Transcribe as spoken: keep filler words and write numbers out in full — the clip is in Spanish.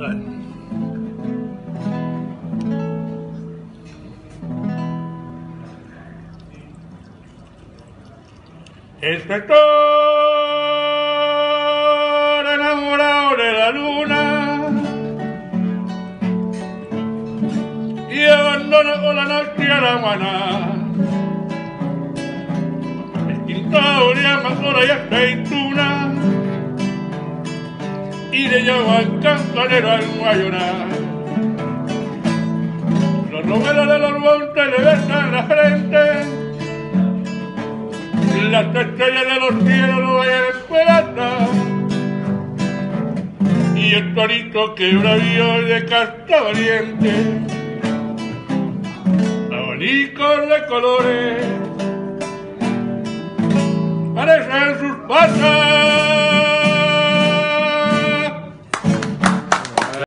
Inspector enamorado de la luna y abandona con la noche a la maná. Esquintado de amazonas y aceituna y le llaman campanero al guayonar. Los romeros de los montes le besan la frente, las estrellas de los cielos lo vayan esperando, y el torito que bravío de casta valiente, abanicos de colores parecen sus patas.